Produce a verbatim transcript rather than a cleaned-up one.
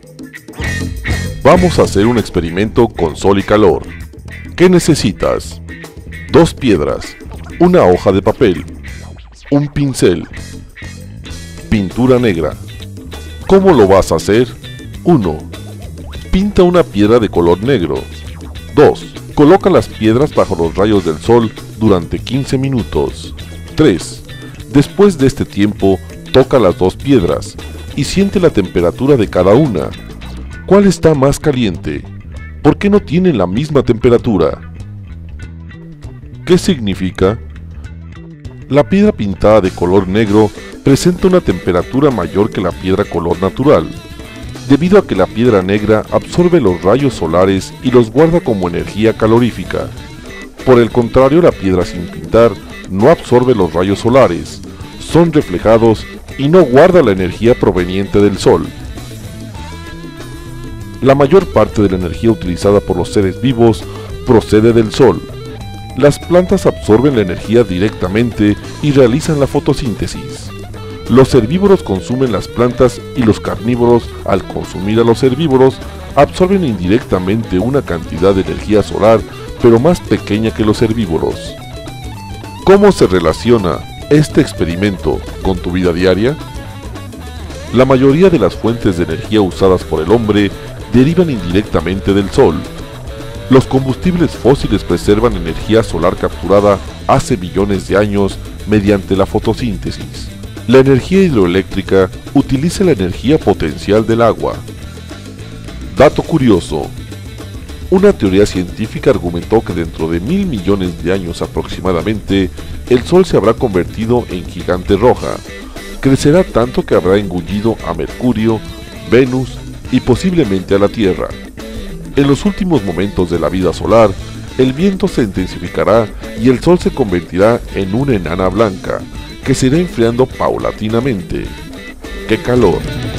Vamos a hacer un experimento con sol y calor. ¿Qué necesitas? Dos piedras, una hoja de papel, un pincel, pintura negra. ¿Cómo lo vas a hacer? uno. Pinta una piedra de color negro. dos. Coloca las piedras bajo los rayos del sol durante quince minutos. tres. Después de este tiempo, toca las dos piedras y siente la temperatura de cada una. ¿Cuál está más caliente? ¿Por qué no tienen la misma temperatura? ¿Qué significa? La piedra pintada de color negro presenta una temperatura mayor que la piedra color natural, debido a que la piedra negra absorbe los rayos solares y los guarda como energía calorífica. Por el contrario, la piedra sin pintar no absorbe los rayos solares, son reflejados y no guarda la energía proveniente del sol. La mayor parte de la energía utilizada por los seres vivos procede del sol. Las plantas absorben la energía directamente y realizan la fotosíntesis. Los herbívoros consumen las plantas y los carnívoros, al consumir a los herbívoros, absorben indirectamente una cantidad de energía solar, pero más pequeña que los herbívoros. ¿Cómo se relaciona este experimento con tu vida diaria? La mayoría de las fuentes de energía usadas por el hombre derivan indirectamente del sol. Los combustibles fósiles preservan energía solar capturada hace billones de años mediante la fotosíntesis. La energía hidroeléctrica utiliza la energía potencial del agua. Dato curioso: una teoría científica argumentó que dentro de mil millones de años aproximadamente, el Sol se habrá convertido en gigante roja. Crecerá tanto que habrá engullido a Mercurio, Venus y posiblemente a la Tierra. En los últimos momentos de la vida solar, el viento se intensificará y el Sol se convertirá en una enana blanca, que se irá enfriando paulatinamente. ¡Qué calor!